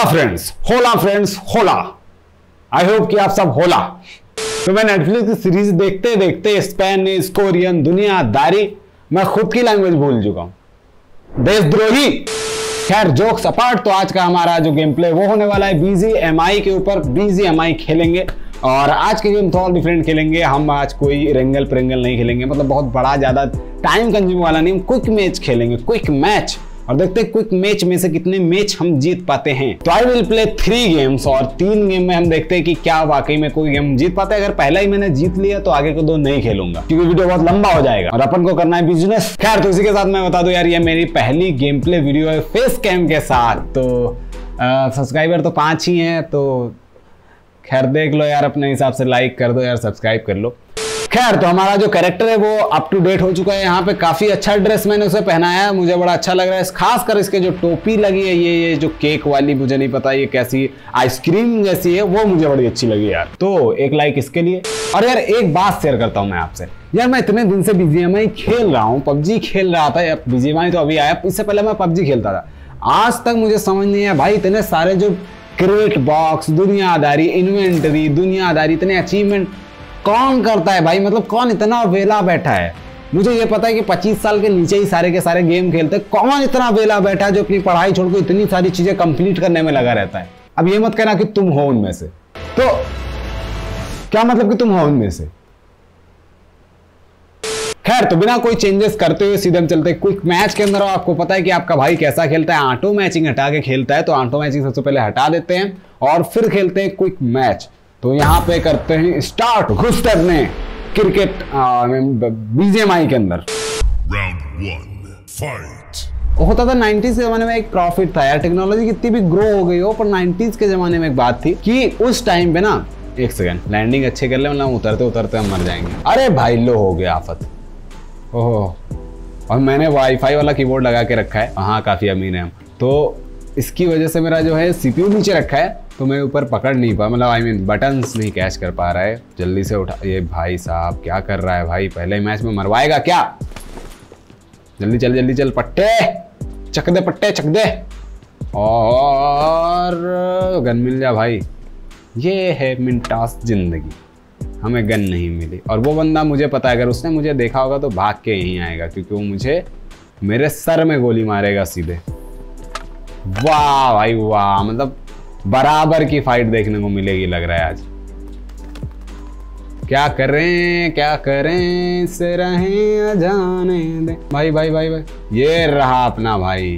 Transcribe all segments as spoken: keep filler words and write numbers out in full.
होला फ्रेंड्स, होला फ्रेंड्स, होला। आई होप कि आप सब होला। तो मैं नेटफ्लिक्स की सीरीज देखते देखते स्पेनिश, कोरियन, दुनियादारी, मैं खुद की लैंग्वेज भूल चुका हूं। देशद्रोही। खैर जोक्स अपार्ट, तो आज का हमारा जो गेम प्ले वो होने वाला है बीजीएमआई के ऊपर। बीजीएमआई खेलेंगे और आज के गेम थोड़ा डिफरेंट खेलेंगे। हम आज कोई रेंगल प्रेंगल नहीं खेलेंगे, मतलब बहुत बड़ा ज्यादा टाइम कंज्यूम वाला नहीं, क्विक मैच खेलेंगे, क्विक मैच, और देखते हैं क्विक मैच में से कितने मैच हम जीत पाते हैं। तो I will play three games और तीन गेम में हम देखते हैं कि क्या वाकई में कोई गेम जीत पाते हैं। अगर पहला ही मैंने जीत लिया तो आगे को दो नहीं खेलूंगा, क्योंकि वीडियो बहुत लंबा हो जाएगा और अपन को करना है बिजनेस। खैर तो इसी के साथ मैं बता दूं यार, ये मेरी पहली गेम प्ले वीडियो है फेस कैम के साथ। तो सब्सक्राइबर तो पांच ही हैं, तो खैर देख लो यार, अपने हिसाब से लाइक कर दो यार, सब्सक्राइब कर लो। खैर तो हमारा जो कैरेक्टर है वो अप टू डेट हो चुका है। यहाँ पे काफी अच्छा ड्रेस मैंने उसे पहनाया है, मुझे बड़ा अच्छा लग रहा है। खासकर इसके जो टोपी लगी है, ये ये जो केक वाली, मुझे नहीं पता ये कैसी आइसक्रीम जैसी है, वो मुझे बड़ी अच्छी लगी यार। तो एक लाइक इसके लिए। और यार एक बात शेयर करता हूँ मैं आपसे, यार मैं इतने दिन से बीजीएमआई खेल रहा हूँ, पबजी खेल रहा था, बीजीएमआई तो अभी आया, इससे पहले मैं पबजी खेलता था। आज तक मुझे समझ नहीं है भाई, इतने सारे जो क्रेट बॉक्स, दुनियादारी, इन्वेंटरी, दुनियादारी, इतने अचीवमेंट कौन करता है भाई? मतलब कौन इतना वेला बैठा है? मुझे ये पता है कि पच्चीस साल के नीचे ही सारे के सारे गेम खेलते हैं। कौन इतना वेला बैठा है जो अपनी पढ़ाई छोड़ के इतनी सारी चीजें कंप्लीट करने में लगा रहता है? अब ये मत कहना कि तुम हो उनमें से। तो क्या मतलब कि तुम हो उनमें से? खैर तो बिना कोई चेंजेस करते हुए सीधे हम चलते हैं क्विक मैच के अंदर। आपको पता है कि आपका भाई कैसा खेलता है, ऑटो मैचिंग हटा के खेलता है, तो ऑटो मैचिंग सबसे पहले हटा देते हैं और फिर खेलते हैं क्विक मैच। तो यहाँ पे करते हैं स्टार्ट, घुसते अपने क्रिकेट बीजीएमआई के अंदर। Round one, fight. होता था नाइंटीज़ के जमाने में एक प्रॉफिट था यार, टेक्नोलॉजी कितनी भी ग्रो हो गई हो, पर नाइंटीज़ के जमाने में एक बात थी कि उस टाइम पे ना, एक सेकंड लैंडिंग अच्छे कर ले, मतलब उतरते उतरते हम मर जाएंगे। अरे भाई लो हो गया आफत। ओह, और मैंने वाईफाई वाला कीबोर्ड लगा के रखा है। हाँ काफी अमीर है हम, तो इसकी वजह से मेरा जो है सीपीयू नीचे रखा है, तो मैं ऊपर पकड़ नहीं पा, मतलब आई मीन बटन्स नहीं कैच कर पा रहा है। जल्दी से उठा। ये भाई साहब क्या कर रहा है भाई? पहले मैच में मरवाएगा क्या? जल्दी चल जल्दी चल, पट्टे चक दे, पट्टे चक दे, और गन मिल जा भाई। ये है मिनटास जिंदगी, हमें गन नहीं मिली। और वो बंदा मुझे पता है, अगर उसने मुझे देखा होगा तो भाग के यहीं आएगा, क्योंकि वो मुझे मेरे सर में गोली मारेगा सीधे। वाह भाई वाह, मतलब बराबर की फाइट देखने को मिलेगी लग रहा है आज। क्या करें क्या करें से रहें अजाने दे। भाई भाई भाई भाई, ये रहा अपना भाई।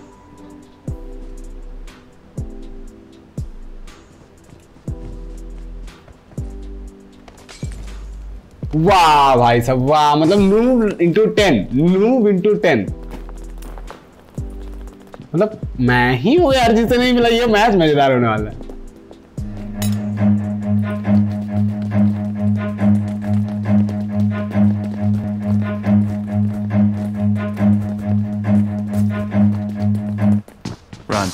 वाह भाई सब वाह, मतलब move into ten, move into ten. मतलब मैं ही हूँ यार जिसे नहीं मिला। ये मैच मजेदार होने वाला है। Run.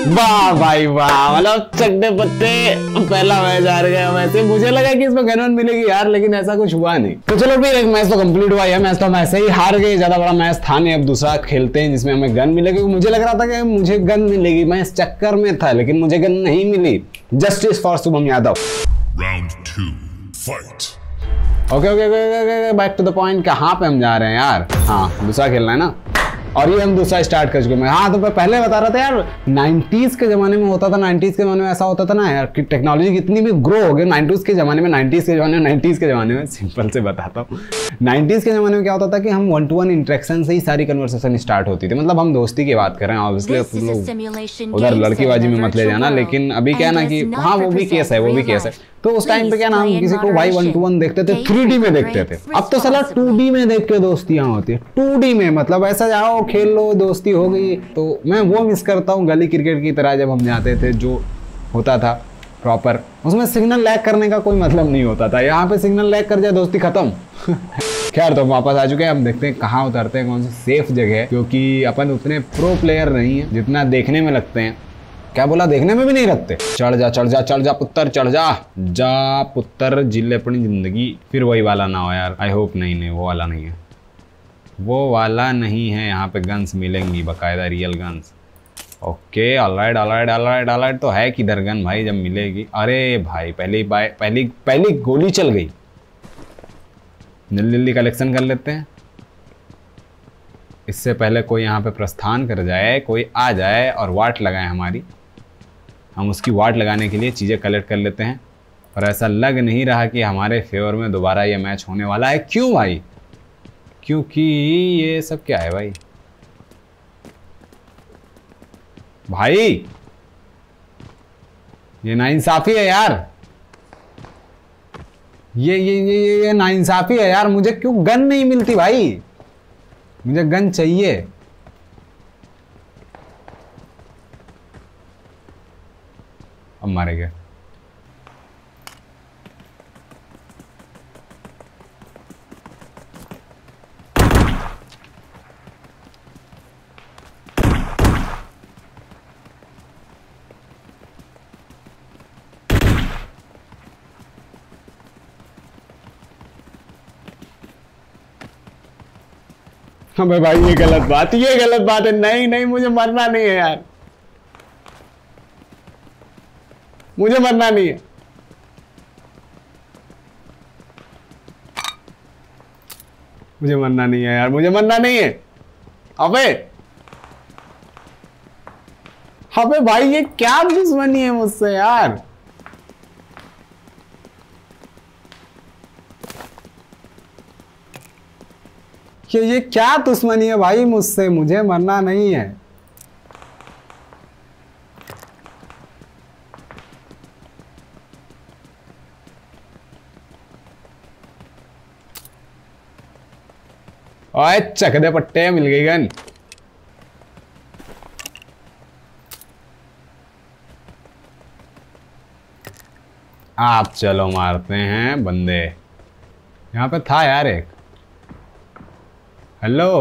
वाह भाई वाह, मतलब चड्डे पत्ते पहला मैच हार गया। वैसे मुझे लगा कि इसमें गन वन मिलेगी यार, लेकिन ऐसा कुछ हुआ नहीं। तो चलो फिर एक मैच तो कंप्लीट हुआ है, मैच तो हम ऐसे ही हार गए, ज्यादा बड़ा मैच था नहीं। अब दूसरा खेलते हैं जिसमें हमें गन मिलेगी। मुझे लग रहा था कि मुझे गन मिलेगी, मैं इस चक्कर में था, लेकिन मुझे गन नहीं मिली। Justice for Shubham Yadav. Round two, fight. Okay okay okay, back to the point. कहाँ पे हम जा रहे हैं यार? हाँ, दूसरा खेलना है ना, और ये हम दूसरा स्टार्ट कर चुके हैं। हाँ, तो मैं पहले बता रहा था यार, नाइंटीज़ के ज़माने में होता था, नाइंटीज़ के ज़माने में ऐसा होता था ना यार कि टेक्नोलॉजी कितनी भी ग्रो हो गई। नाइंटीज़ के ज़माने में नाइंटीज़ के ज़माने में नाइंटीज़ के ज़माने में सिंपल से बताता हूँ। नाइंटीज़ के ज़माने में क्या होता था कि हम वन टू वन इंटरेक्शन से ही सारी कन्वर्सेशन स्टार्ट होती थी। मतलब हम दोस्ती की बात कर रहे हैं, ऑब्वियसली लोग उधर लड़कीबाजी में मत ले जाना, लेकिन अभी क्या ना कि हाँ वो भी केस है, वो भी केस है। तो उस टाइम पे क्या ना, हम किसी को भाई वन टू वन देखते थे, थ्री डी में देखते थे। अब तो साला टू डी में देख के दोस्तियां होती है, टू डी में। मतलब ऐसा जाओ खेल लो, दोस्ती हो गई। तो मैं वो मिस करता हूँ गली क्रिकेट की तरह, जब हम जाते थे, जो होता था प्रॉपर। उसमें सिग्नल लैग करने का कोई मतलब नहीं होता था। यहाँ पे सिग्नल लैग कर जाए, दोस्ती खत्म। खैर, तो हम वापस आ चुके हैं। अब देखते हैं कहाँ उतरते हैं, कौन सी सेफ जगह है, क्योंकि अपन उतने प्रो प्लेयर नहीं है जितना देखने में लगते हैं। क्या बोला, देखने में भी नहीं रखते। चढ़ जा चढ़ जा चढ़ जा पुत्र, चढ़ जा जा पुत्र, जिले अपनी जिंदगी। फिर वही वाला ना हो यार, आई होप। नहीं नहीं, वो वाला नहीं है, वो वाला नहीं है। यहाँ पे गन्स मिलेंगी, बाकायदा real guns. Okay, alright alright alright alright. तो है किधर गन भाई जब मिलेगी? अरे भाई, पहली बाय पहली पहली गोली चल गई। जल्दी जल्दी कलेक्शन कर लेते हैं, इससे पहले कोई यहाँ पे प्रस्थान कर जाए, कोई आ जाए और वाट लगाए हमारी। हम उसकी वाट लगाने के लिए चीज़ें कलेक्ट कर लेते हैं। और ऐसा लग नहीं रहा कि हमारे फेवर में दोबारा ये मैच होने वाला है। क्यों भाई? क्योंकि ये सब क्या है भाई? भाई ये नाइंसाफी है यार, ये ये ये ये नाइंसाफी है यार। मुझे क्यों गन नहीं मिलती भाई? मुझे गन चाहिए। अब मारे गए। अबे भाई, ये गलत बात, ये गलत बात है। नहीं नहीं, मुझे मरना नहीं है यार, मुझे मरना नहीं है। मुझे मरना नहीं है यार, मुझे मरना नहीं है। अबे अबे भाई, ये क्या दुश्मनी है मुझसे यार? ये ये क्या दुश्मनी है भाई मुझसे? मुझे मरना नहीं है। ओए चकदे पट्टे, मिल गई गन। आप चलो मारते हैं बंदे। यहाँ पे था यार एक। हेलो,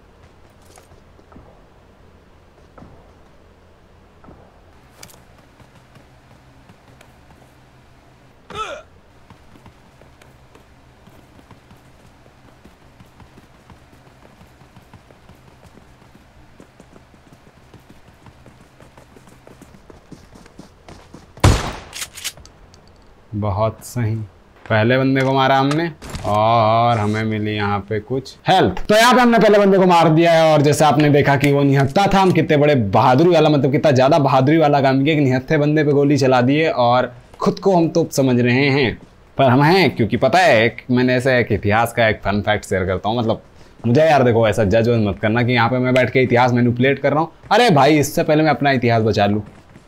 बहुत सही। पहले बंदे को मारा हमने और हमें मिली यहाँ पे कुछ हेल्थ। तो यहाँ पे हमने पहले बंदे को मार दिया है, और जैसे आपने देखा कि वो निहत्था था। हम कितने बड़े बहादुरी वाला, मतलब कितना ज्यादा बहादुरी वाला काम किया कि निहत्थे बंदे पे गोली चला दिए, और खुद को हम तो समझ रहे हैं, पर हम हैं। क्योंकि पता है, एक मैंने ऐसे एक इतिहास का एक फन फैक्ट शेयर करता हूँ। मतलब मुझे यार देखो, ऐसा जज मत करना कि यहाँ पे मैं बैठ के इतिहास मैनिपुलेट कर रहा हूँ। अरे भाई, इससे पहले मैं अपना इतिहास बचा लूँ।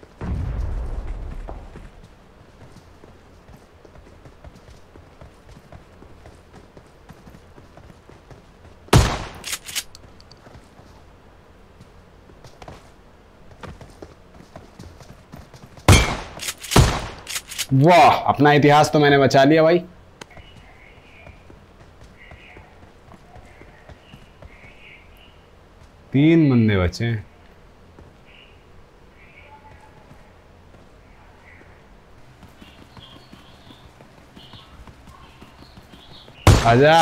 वाह, अपना इतिहास तो मैंने बचा लिया भाई। तीन बंदे बचे हैं। आजा।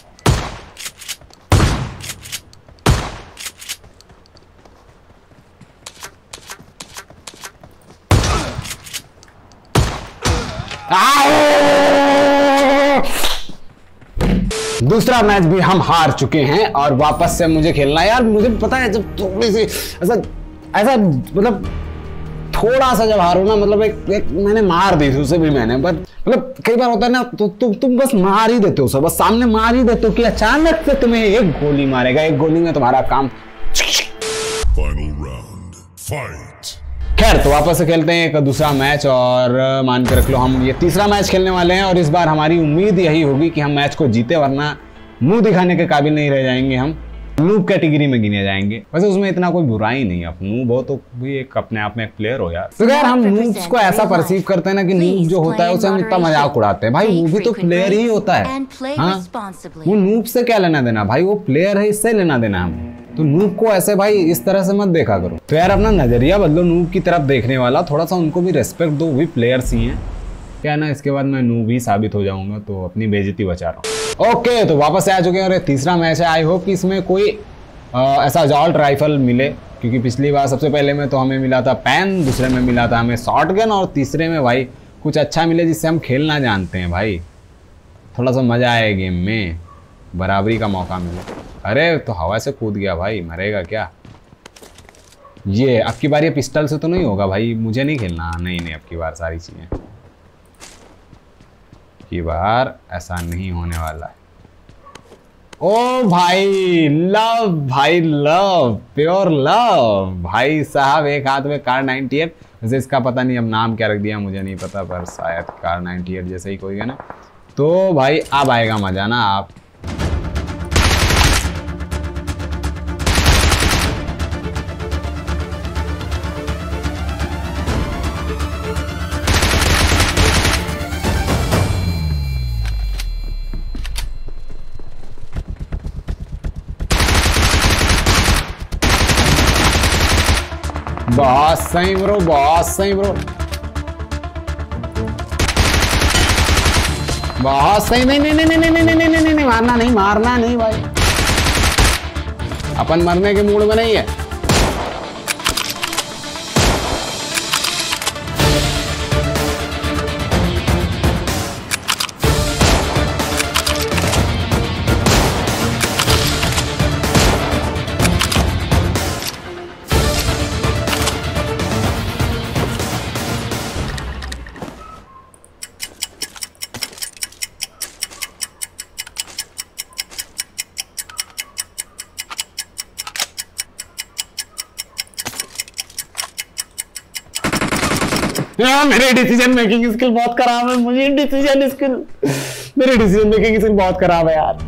दूसरा मैच भी हम हार चुके हैं और वापस से मुझे खेलना है यार। मुझे पता है जब थोड़ी सी ऐसा ऐसा मतलब थोड़ा सा जब हारो ना, मतलब एक, एक मैंने मार दी थी उसे भी मैंने, बट मतलब कई बार होता है ना तो तुम तुम बस मार ही देते हो उसे, बस सामने मार ही देते हो कि अचानक से तुम्हें एक गोली मारेगा, एक गोली में तुम्हारा काम। Final round. Fight. खैर तो वापस से खेलते हैं एक दूसरा मैच और मान के रख लो हम ये तीसरा मैच खेलने वाले हैं और इस बार हमारी उम्मीद यही होगी कि हम मैच को जीते, वरना मुंह दिखाने के काबिल नहीं रह जाएंगे, हम नूब कैटेगरी में गिने जाएंगे। वैसे उसमें इतना कोई बुराई नहीं है, नूब हो तो भी एक अपने आप में एक प्लेयर हो यार। तो यार हम नूब्स को ऐसा परसीव करते हैं ना कि नूब जो होता है उसे हम इतना मजाक उड़ाते हैं। भाई वो भी तो प्लेयर ही होता है, हाँ? वो नूब से क्या लेना देना भाई, वो प्लेयर है, इससे लेना देना हमें। तो नूब को ऐसे भाई इस तरह से मत देखा करो। तो यार अपना नजरिया बदलो नूब की तरफ देखने वाला, थोड़ा सा उनको भी रेस्पेक्ट दो, भी प्लेयर्स ही हैं क्या ना। इसके बाद मैं नूब ही साबित हो जाऊंगा, तो अपनी बेइज्जती बचा रहा हूँ। ओके तो वापस से आ चुके हैं और ये तीसरा मैच है। आई होप कि इसमें कोई आ, ऐसा असॉल्ट राइफल मिले, क्योंकि पिछली बार सबसे पहले में तो हमें मिला था पैन, दूसरे में मिला था हमें शॉटगन और तीसरे में भाई कुछ अच्छा मिले जिससे हम खेलना जानते हैं भाई, थोड़ा सा मजा आए गेम में, बराबरी का मौका मिले। अरे तो हवा से कूद गया भाई, मरेगा क्या ये? अब की बार ये पिस्टल से तो नहीं होगा भाई, मुझे नहीं खेलना। नहीं नहीं अब की बार सारी चीजें, की बार ऐसा नहीं होने वाला है। ओ भाई लव, भाई लव, प्योर लव भाई साहब। एक हाथ में कार नाइंटी एट, वैसे इसका पता नहीं अब नाम क्या रख दिया मुझे नहीं पता, पर शायद कार नाइंटी एट जैसे ही कोई है ना। तो भाई अब आएगा मजा ना। आप बहुत सही ब्रो, बहुत सही ब्रो, बहुत सही। नहीं नहीं नहीं नहीं नहीं नहीं नहीं नहीं नहीं मारना नहीं, मारना नहीं भाई, अपन मरने के मूड में नहीं है। यार मेरे डिसीजन मेकिंग स्किल बहुत खराब है, मुझे डिसीजन स्किल मेरी डिसीजन मेकिंग स्किल बहुत खराब है यार।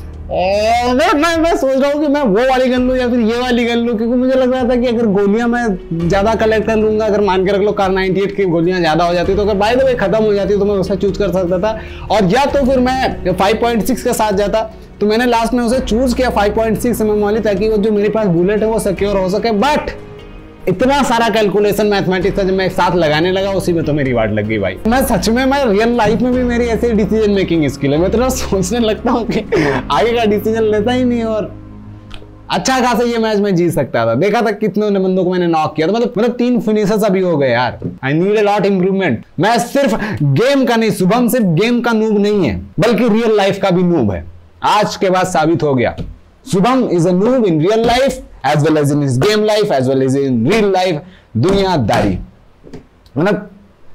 और मैं मैं मैं सोच रहा हूँ कि मैं वो वाली गन लूँ या फिर ये वाली गन लूँ, क्योंकि मुझे लग रहा था कि अगर गोलियां मैं ज्यादा कलेक्ट कर लूंगा, अगर मान के रख लो कार नाइंटी एट की गोलियां ज्यादा हो जाती तो अगर बाय द वे खत्म हो जाती तो मैं उसे चूज कर सकता था, और या तो फिर मैं फाइव पॉइंट सिक्स के साथ जाता। तो मैंने लास्ट में उसे चूज किया five point six M M वाली, ताकि वो जो मेरे पास बुलेट है वो सिक्योर हो सके। बट इतना सारा कैलकुलेशन मैथमेटिक्स का जब मैं एक साथ लगाने लगा, उसी में तो मेरी वाट लग गई भाई। मैं सच में मैं रियल लाइफ में भी मेरी ऐसी डिसीजन मेकिंग स्किल है, मैं तो सोचने लगता हूँ कि आगे का डिसीजन लेता ही नहीं, और अच्छा खासा ये मैच में जीत सकता था। देखा था कितने बंदों को मैंने नॉक किया था, मतलब मतलब तीन फिनिशर्स अभी हो गए यार। I need a lot improvement. मैं सिर्फ गेम का नहीं, शुभम सिर्फ गेम का नूब नहीं है बल्कि रियल लाइफ का भी नूब है। आज के बाद साबित हो गया, Shubham is a noob in real life as well as in his game life as well as in real life। दुनियादारी मतलब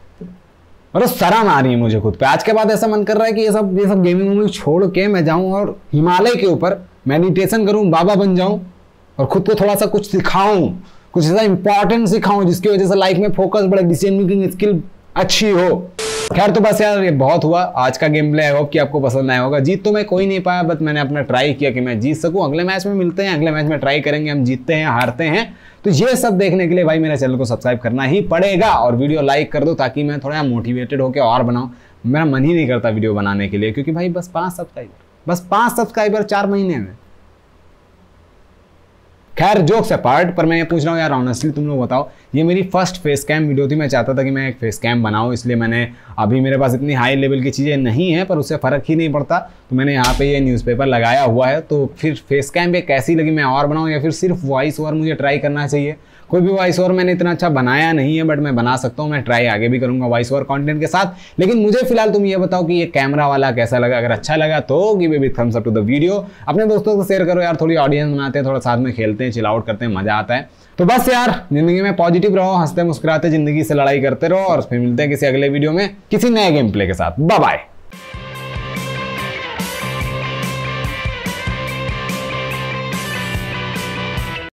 मतलब शर्म आ रही है मुझे खुद पे। आज के बाद ऐसा मन कर रहा है कि ये सब ये सब गेमिंग वूमिंग छोड़ के मैं जाऊं और हिमालय के ऊपर मेडिटेशन करूं, बाबा बन जाऊं और खुद को थोड़ा सा कुछ सिखाऊं, कुछ ऐसा इंपॉर्टेंट सिखाऊं जिसकी वजह से लाइफ में फोकस बढ़े, डिसीजन मेकिंग स्किल अच्छी हो। खैर तो बस यार ये बहुत हुआ आज का गेम प्ले। आई होप कि आपको पसंद आया होगा। जीत तो मैं कोई नहीं पाया, बट मैंने अपना ट्राई किया कि मैं जीत सकूं। अगले मैच में मिलते हैं, अगले मैच में ट्राई करेंगे हम जीतते हैं हारते हैं। तो ये सब देखने के लिए भाई मेरे चैनल को सब्सक्राइब करना ही पड़ेगा और वीडियो लाइक कर दो, ताकि मैं थोड़ा मोटिवेटेड होकर और बनाऊं। मेरा मन ही नहीं करता वीडियो बनाने के लिए, क्योंकि भाई बस पांच सब्सक्राइबर बस पांच सब्सक्राइबर चार महीने में। खैर जोक्स अपार्ट, पर मैं ये पूछ रहा हूँ यार ऑनेस्टली तुम लोग बताओ, ये मेरी फर्स्ट फेस कैम वीडियो थी। मैं चाहता था कि मैं एक फेस कैम बनाऊँ, इसलिए मैंने, अभी मेरे पास इतनी हाई लेवल की चीज़ें नहीं है पर उससे फ़र्क ही नहीं पड़ता, तो मैंने यहाँ पे ये न्यूज़पेपर लगाया हुआ है। तो फिर फेस कैम पे कैसी लगी मैं और बनाऊँ या फिर सिर्फ वॉइस ओवर मुझे ट्राई करना चाहिए? कोई भी वॉइस ओवर मैंने इतना अच्छा बनाया नहीं है, बट मैं बना सकता हूँ, मैं ट्राई आगे भी करूँगा वॉइस ओवर कंटेंट के साथ। लेकिन मुझे फिलहाल तुम ये बताओ कि ये कैमरा वाला कैसा लगा। अगर अच्छा लगा तो give a big thumbs up to the video, अपने दोस्तों को शेयर करो यार, थोड़ी ऑडियंस बनाते हैं, थोड़ा साथ में खेलते हैं, चिल आउट करते हैं, मजा आता है। तो बस यार, जिंदगी में पॉजिटिव रहो, हंसते मुस्कुराते जिंदगी से लड़ाई करते रहो, और फिर मिलते हैं किसी अगले वीडियो में किसी नए गेम प्ले के साथ। Bye bye.